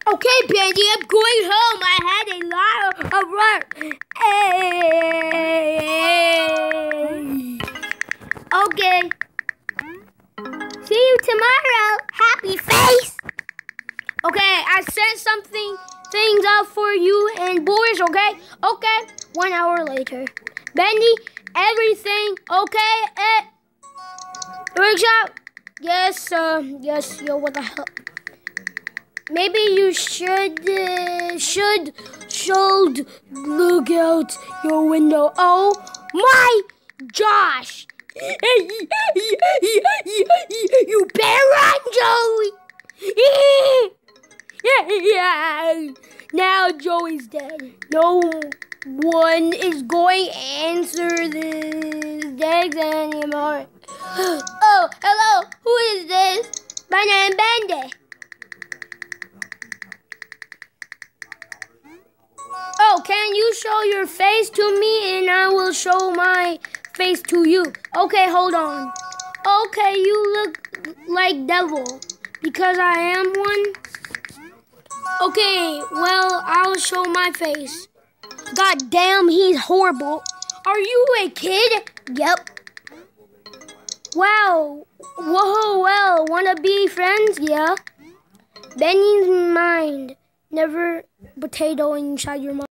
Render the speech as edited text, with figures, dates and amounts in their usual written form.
Okay, Bendy, I'm going home. I had a lot of work. Hey. Okay. See you tomorrow. Happy face. Okay, I sent things out for you and boys, okay? Okay, 1 hour later. Bendy, everything okay at the workshop? Yes, yo, what the hell? Maybe you should look out your window. Oh my gosh! You better run, Joey! Now Joey's dead. No one is going to answer this text anymore. Oh, hello. Who is this? My name is Bendy. Oh, can you show your face to me and I will show my face to you? Okay, hold on. Okay, you look like devil because I am one. Okay, well, I'll show my face. God damn, he's horrible. Are you a kid? Yep. Wow. Whoa, well, wanna be friends? Yeah. Benny's mind. Never potato inside your mind.